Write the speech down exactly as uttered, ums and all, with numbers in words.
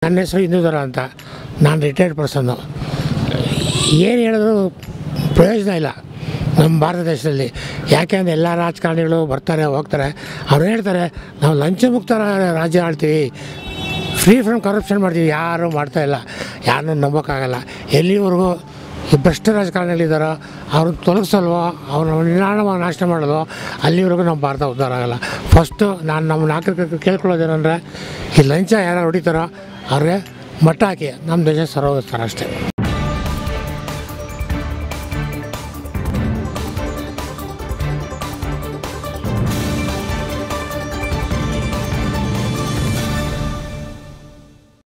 ನನ್ನ ಹೆಸರು ಹಿಂದೂಧರ ಅಂತ. ನಾನು ರಿಟೈರ್ಡ್ ಪರ್ಸನ್ನು. ಏನು ಹೇಳಿದ್ರು ಪ್ರಯೋಜನ ಇಲ್ಲ ನಮ್ಮ ಭಾರತ ದೇಶದಲ್ಲಿ. ಯಾಕೆಂದರೆ ಎಲ್ಲ ರಾಜಕಾರಣಿಗಳು ಬರ್ತಾರೆ ಹೋಗ್ತಾರೆ, ಅವ್ರು ಹೇಳ್ತಾರೆ ನಾವು ಲಂಚ ಮುಕ್ತ ರಾಜ್ಯ ಆಳ್ತೀವಿ, ಫ್ರೀ ಫ್ರಮ್ ಕರಪ್ಷನ್ ಮಾಡ್ತೀವಿ. ಯಾರೂ ಮಾಡ್ತಾಯಿಲ್ಲ, ಯಾರನ್ನೂ ನಂಬೋಕ್ಕಾಗಲ್ಲ. ಎಲ್ಲಿವರೆಗೂ ಈ ಭ್ರಷ್ಟ ರಾಜಕಾರಣಿಗಳಿದ್ದಾರೋ ಅವ್ರನ್ನ ತೊಲಗಿಸಲ್ವೋ, ಅವ್ರನ್ನ ನಿಧಾನವಾಗಿ ನಾಶ ಮಾಡೋದು, ಅಲ್ಲಿವರೆಗೂ ನಮ್ಮ ಭಾರತ ಉದ್ಧಾರ ಆಗೋಲ್ಲ. ಫಸ್ಟು ನಾನು ನಮ್ಮ ನಾಗರಿಕರಿಗೆ ಕೇಳ್ಕೊಳ್ಳೋದೇನೆಂದರೆ, ಈ ಲಂಚ ಯಾರು ಹೊಡಿತಾರೋ ಅವ್ರಿಗೆ ಮಟ್ಟ ಹಾಕಿ ನಮ್ಮ ದೇಶ ಸರೋಗಿಸ್ತಾರೆ ಅಷ್ಟೇ.